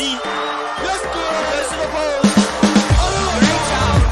Allons-y. Let's go. Let's go. Reach out.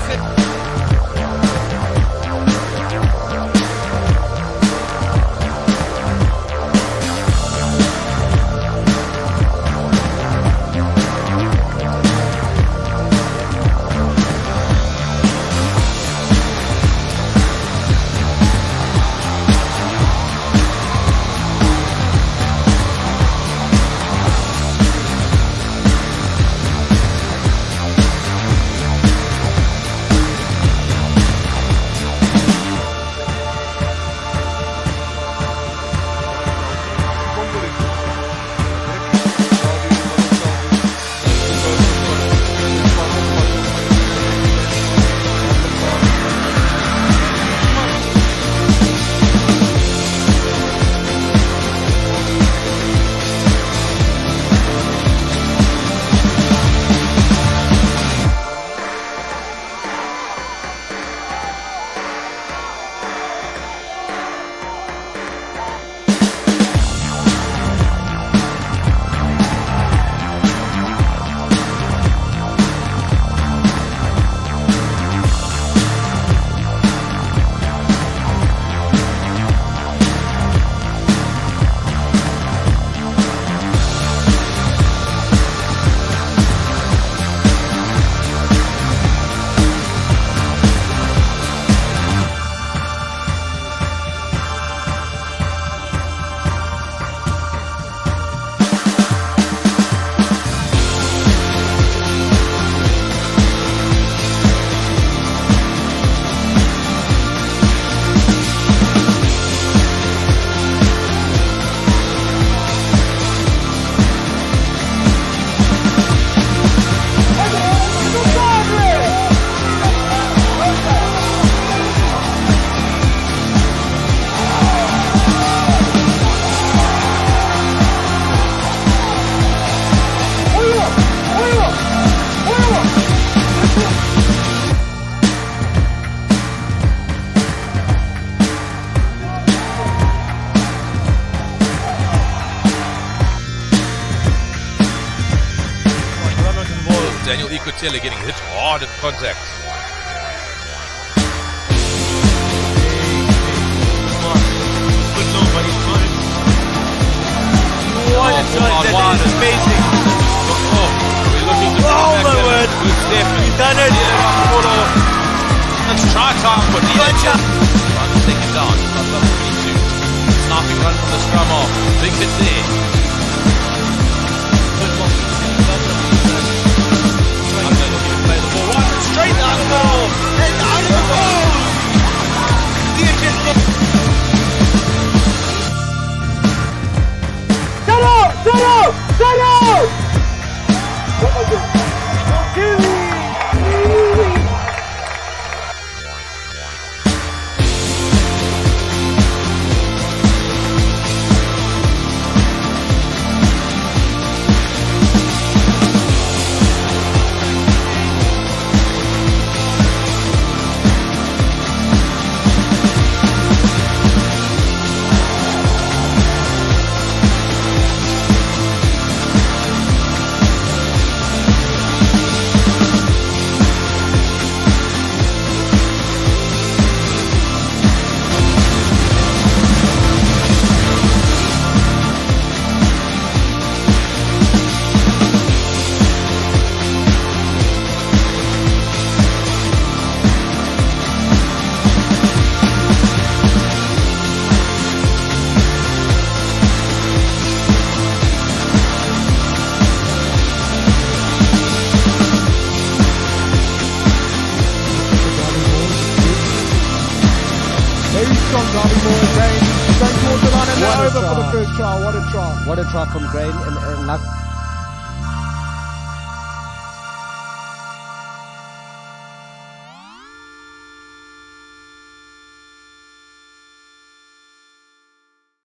Daniel Icotella getting hit hard at contact. What a shot, that is amazing. We're looking to my word. You've done it. It's try time for Leon. Run the second down. Snapping run from the scrum off. Big hit there. Play the ball right straight out of the ball. And out of the ball. Shut up! Going towards the line and they're over for the first try. What a try. What a try from Grain and luck.